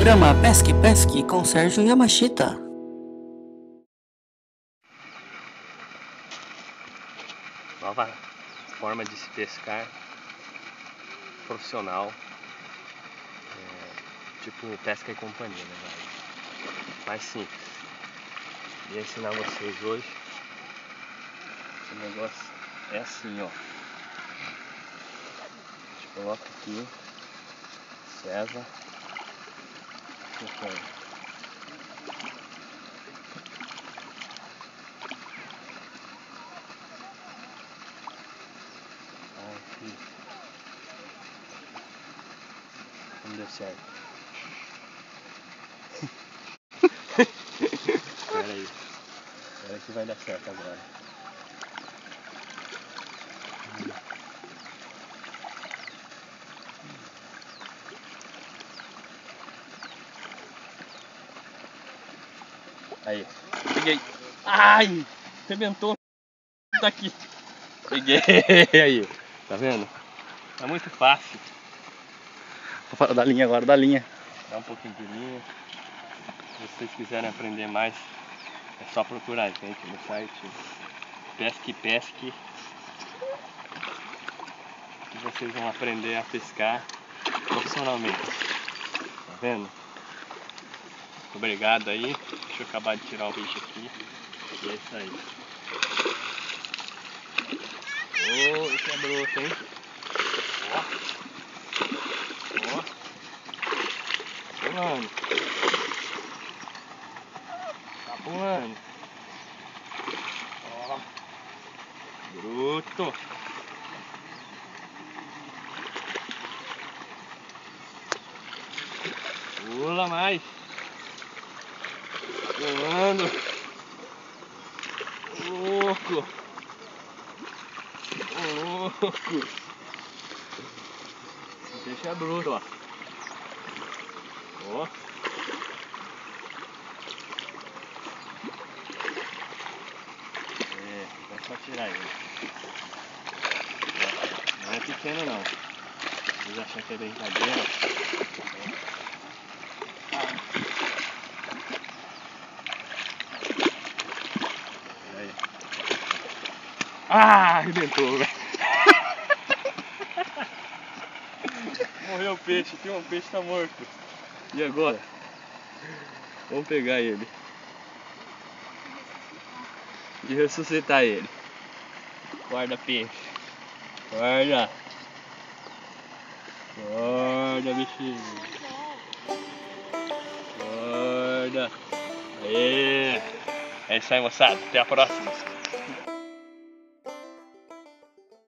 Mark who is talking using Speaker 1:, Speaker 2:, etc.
Speaker 1: Programa Pesque Pesque com Sérgio Yamashita.
Speaker 2: Nova forma de se pescar profissional, tipo pesca e companhia, né, velho? Mais simples. Vou ensinar vocês hoje. Esse negócio é assim, ó. A gente coloca aqui, ceva, aqui. Não deu certo. Espera aí. Espera que vai dar certo agora. Aí, peguei. Ai! Arrebentou. Tá aqui. Peguei. Aí, tá vendo? Tá muito fácil.
Speaker 3: Vou falar da linha agora, da linha.
Speaker 2: Dá um pouquinho de linha. Se vocês quiserem aprender mais, é só procurar a gente no site Pesque Pesque, que vocês vão aprender a pescar profissionalmente. Tá vendo? Obrigado aí. Deixa eu acabar de tirar o bicho aqui. E é isso aí. Oh, esse é broto, hein? Ó. Ó. Tá pulando. Tá pulando. Ó. Bruto. Pula mais. Pulando. Louco. Louco. Esse peixe é bruto, ó. Ó. É, é só tirar ele. Não é pequeno não. Vocês acham que é brincadeira? Aí. Ah, arrebentou, velho. Morreu o peixe, aqui um peixe tá morto. E agora? Vamos pegar ele e ressuscitar ele. Guarda peixe. Guarda. Guarda, bichinho. Guarda. Aê. É isso aí, moçada. Até a próxima.